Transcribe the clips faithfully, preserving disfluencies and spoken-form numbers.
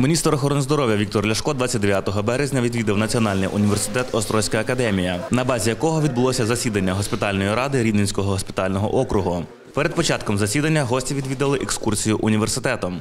Міністр охорони здоров'я Віктор Ляшко двадцять дев'ятого березня відвідав Національний університет Острозька академія, на базі якого відбулося засідання госпітальної ради Рівненського госпітального округу. Перед початком засідання гості відвідали екскурсію університетом.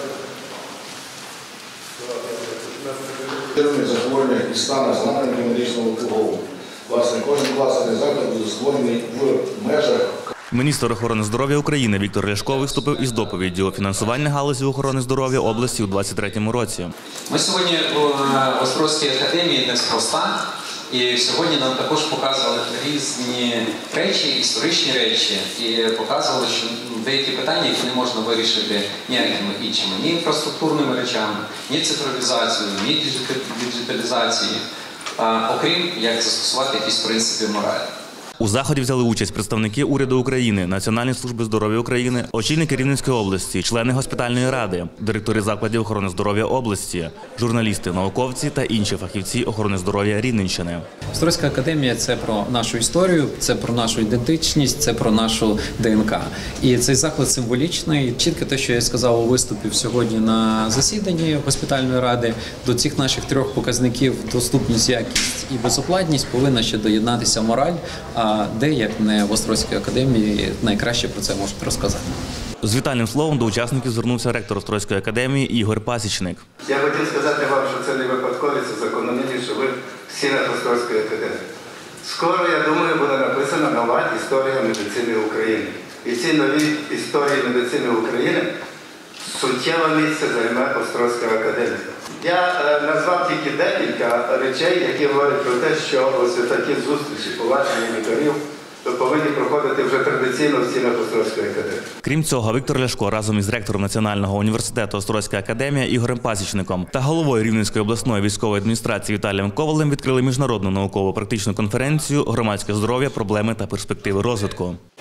Захворювання і стане знаними медичного обслуговування. Власне, кожен класний заклад буде створений в межах. Міністр охорони здоров'я України Віктор Ляшко виступив із доповіддю фінансування галузі охорони здоров'я області у двадцять третьому році. Ми сьогодні в Острозькій академії неспроста, і сьогодні нам також показували різні речі, історичні речі, і показували, що деякі питання, які не можна вирішити ніякими іншими, ні інфраструктурними речами, ні цифровізацією, ні діджиталізацією, окрім як застосувати якісь принципи моралі. У заході взяли участь представники уряду України, Національної служби здоров'я України, очільники Рівненської області, члени госпітальної ради, директори закладів охорони здоров'я області, журналісти, науковці та інші фахівці охорони здоров'я Рівненщини. Острозька академія – це про нашу історію, це про нашу ідентичність, це про нашу ДНК. І цей заклад символічний. Чітко те, що я сказав у виступі сьогодні на засіданні госпітальної ради, до цих наших трьох показників – доступність, якість і безоплатність – повинна ще доєднатися мораль. А де, як не в Острозькій академії, найкраще про це можуть розказати. З вітальним словом до учасників звернувся ректор Острозької академії Ігор Пасічник. Я хотів сказати вам, що це не випадковість, це закономірність, що ви всі на Острозькій академії. Скоро, я думаю, буде написана нова історія медицини України. І ці нові історії медицини України суттєве місце займе Острозька академія. Я е, назвав тільки декілька речей, які говорять про те, що ось такі зустрічі, поваження лікарів повинні проходити вже традиційно в стінах Острозької академії. Крім цього, Віктор Ляшко разом із ректором Національного університету Острозька академія Ігорем Пасічником та головою Рівненської обласної військової адміністрації Віталієм Ковалем відкрили міжнародну науково-практичну конференцію «Громадське здоров'я. Проблеми та перспективи розвитку».